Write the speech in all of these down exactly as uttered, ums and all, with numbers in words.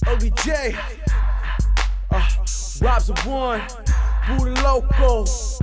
Ugly J, uh, Robs of One, Buddha Loco,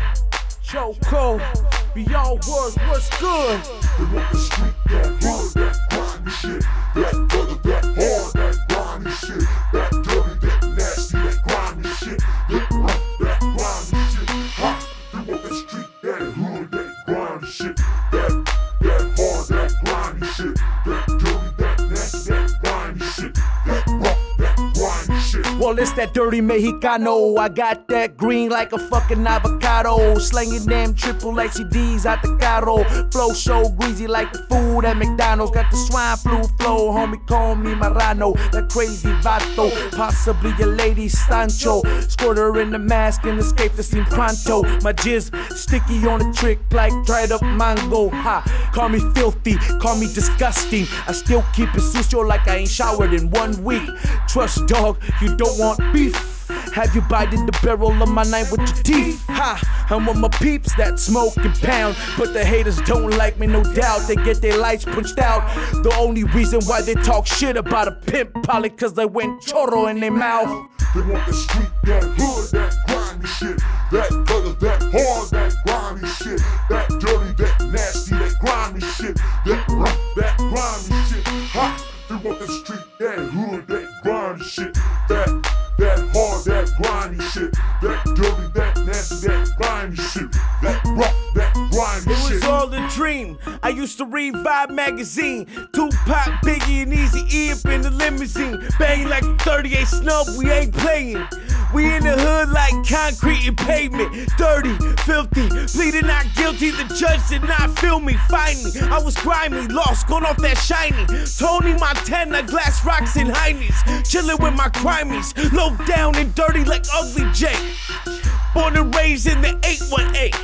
Choco, Beyond Words, what's good? They want the street, that hood, that grimy shit, that gutter, that hard, that grimy shit, that dirty, that nasty, that grimy shit, that rough, that grimy shit, ha! They want the street, that hood, that grimy shit, that, that hard, that grimy shit, that dirty, that nasty, that grimy shit, that rough, that grimy shit. Well, it's that dirty Mexicano. I got that green like a fucking avocado. Slanging them triple X C Ds out the carro. Flow so greasy like the food at McDonald's. Got the swine flu flow, homie, call me Marrano. That crazy vato, possibly a lady Sancho. Squirt her in the mask and escape the scene pronto. My jizz sticky on the trick like dried up mango. Ha, call me filthy, call me disgusting. I still keep it sucio like I ain't showered in one week. Trust dog, you don't want beef. Have you bited the barrel of my knife with your teeth? Ha, I'm with my peeps that smoke and pound. But the haters don't like me, no doubt. They get their lights punched out. The only reason why they talk shit about a pimp, probably cause they went choro in their mouth. They want the street, that hood, that grimy shit, that gutter, that hard, that grimy shit, that dirty, that nasty, that grimy shit, that rough, that grimy shit, ha! They want the street, that hood, that grimy shit, that, that hard, that grimy shit, that dirty, that nasty, that grimy shit, that rough, that grimy shit. It was all a dream. I used to read Vibe magazine. Tupac, Biggie, and Eazy-E up in the limousine. Bang like a thirty-eight snub, we ain't playing. We in the hood like concrete and pavement. Dirty, filthy, pleading not guilty. The judge did not feel me, find me. I was grimy, lost, gone off that shiny. Tony Montana, glass rocks and heinies. Chillin' with my crimies. Low down and dirty like Ugly J. Born and raised in the eight one eight.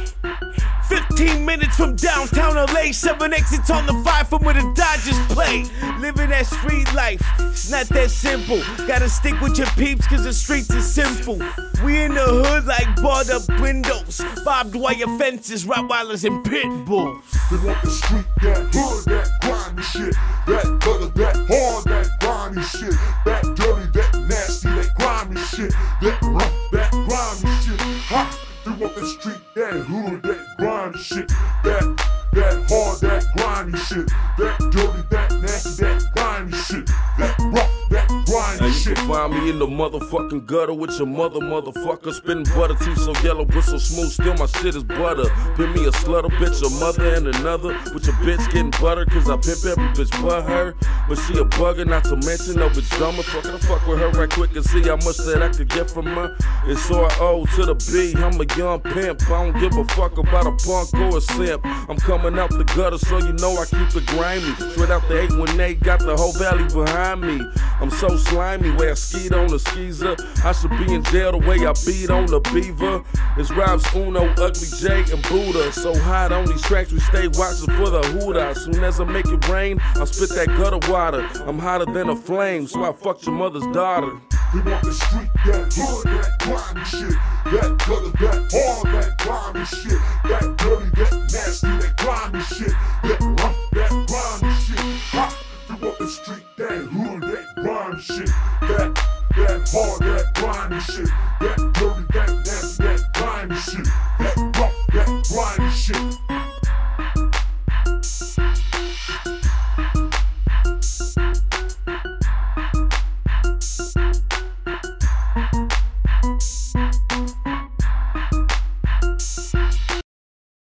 fifteen minutes from downtown L A, seven exits on the five from where the Dodgers play. Living that street life, it's not that simple. Gotta stick with your peeps cause the streets is simple. We in the hood like barred up windows, barbed wire fences, Rottweilers and pit bulls. They want the street, that hood, that grimy shit, that gutter, that hard, that grimy shit, that dirty, that nasty, that grimy shit, that rough, that grimy shit, ha! They want the street, that hood, that grimy shit, that, that hard, that grimy shit, that dirty, that nasty, that grimy shit, that rough, that grimy now you shit. can find me in the motherfucking gutter with your mother, motherfucker. Spitting butter, teeth so yellow, whistle smooth, still my shit is butter. Pin me a slutter, bitch, a mother and another. With your bitch getting butter, cause I pimp every bitch but her. But she a bugger, not to mention no bitch dumber. Fuckin' I fuck with her right quick and see how much that I could get from her. It's R O to the B, I'm a young pimp. I don't give a fuck about a punk or a simp. I'm coming out the gutter, so you know I keep it grimy. Straight out the eight one eight, got the whole valley behind me. I'm so slimy, way I skied on the skeezer. I should be in jail the way I beat on the beaver. It's Robs Uno, Ugly J, and Buddha. So hot on these tracks, we stay watching for the hoodah. As soon as I make it rain, I spit that gutter water. I'm hotter than a flame, so I fucked your mother's daughter. They want the street, that hood, that grimy shit, that gutter, that hard, that grimy shit, that dirty, that nasty, that grimy shit, that rough, that grimy shit, ha! They want the street, that hood.